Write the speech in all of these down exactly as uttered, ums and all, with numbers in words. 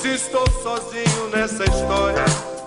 Estou sozinho nessa história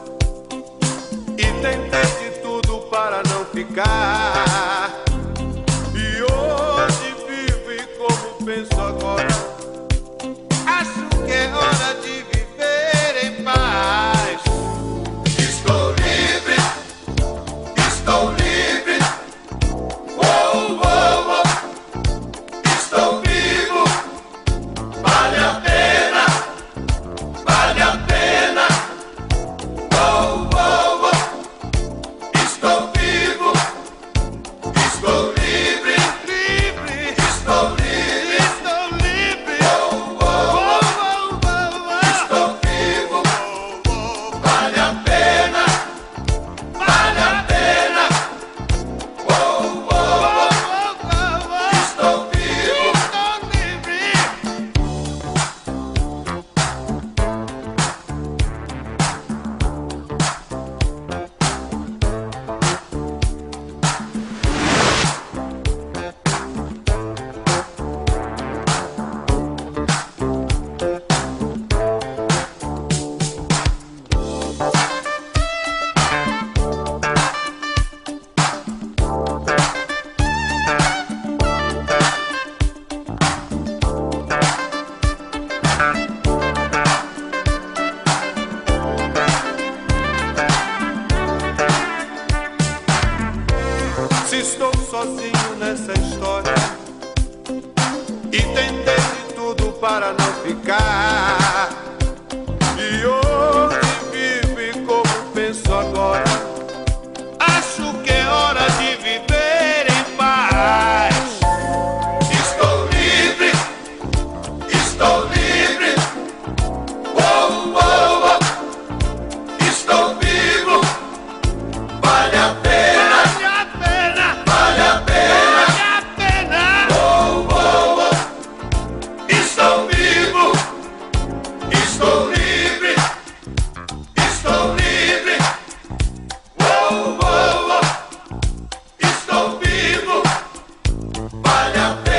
e tentei de tudo para não ficar. E hoje vivo e como penso agora, acho que é hora de viver em paz. Estou livre, estou livre, oh, oh, oh. Estou vivo, vale a pena, vale a pena, oh, oh, oh. Estou vivo, estou livre, livre, estou livre, estou livre, oh, oh, oh, oh, oh. Estou vivo, vale a pena, vale a pena, oh, oh, oh. Estou vivo, estou livre. Se estou sozinho nessa história e tentei de tudo para não ficar, e hoje vivo e como penso agora, acho que é hora de viver em paz. Estou livre, estou livre, oh, oh, oh. Estou vivo, vale a pena, vale a pena, oh, oh, oh. Estou vivo, estou livre, estou livre, oh, oh, oh. Estou vivo, vale a pena.